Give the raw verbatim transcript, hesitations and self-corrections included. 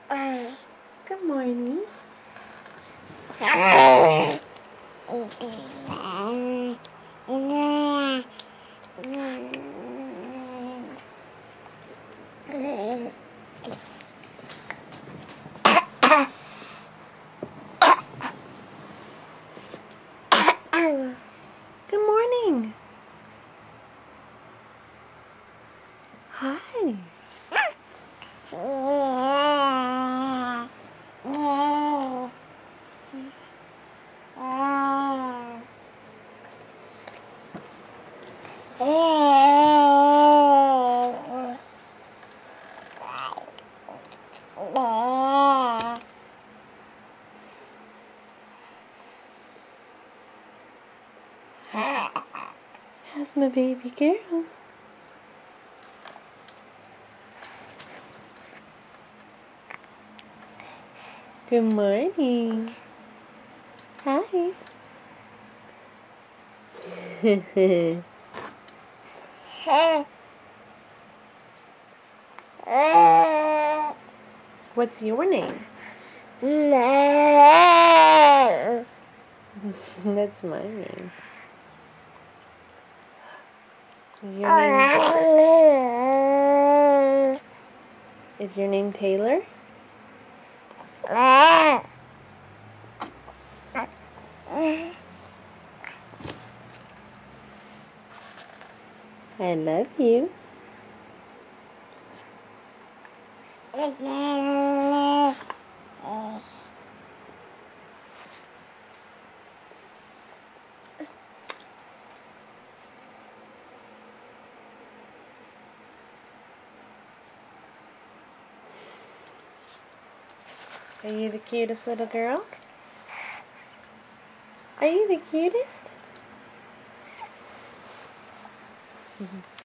Good morning. Good morning. Hi. How's my baby girl? Good morning. Hi. What's your name? That's my name. Your name is your name Taylor? I love you. Are you the cutest little girl? Are you the cutest?